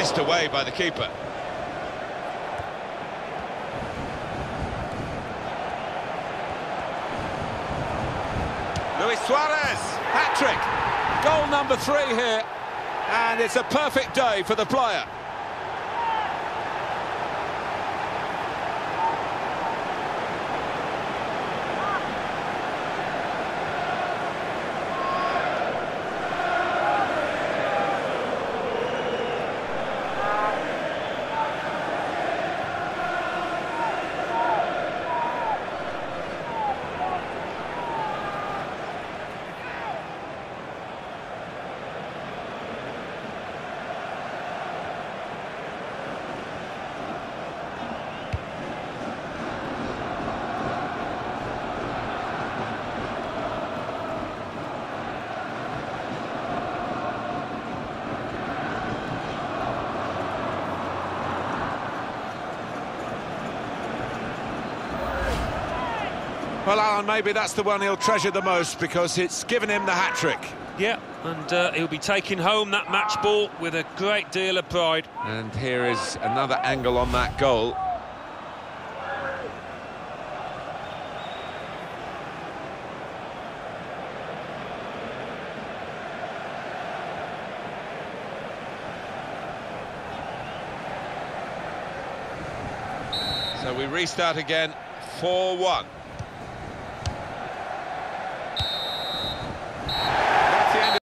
whisked away by the keeper. Luis Suarez, hat-trick. Goal number 3 here, and it's a perfect day for the player. Well, Alan, maybe that's the one he'll treasure the most because it's given him the hat-trick. Yeah, and he'll be taking home that match ball with a great deal of pride. And here is another angle on that goal. So we restart again, 4-1.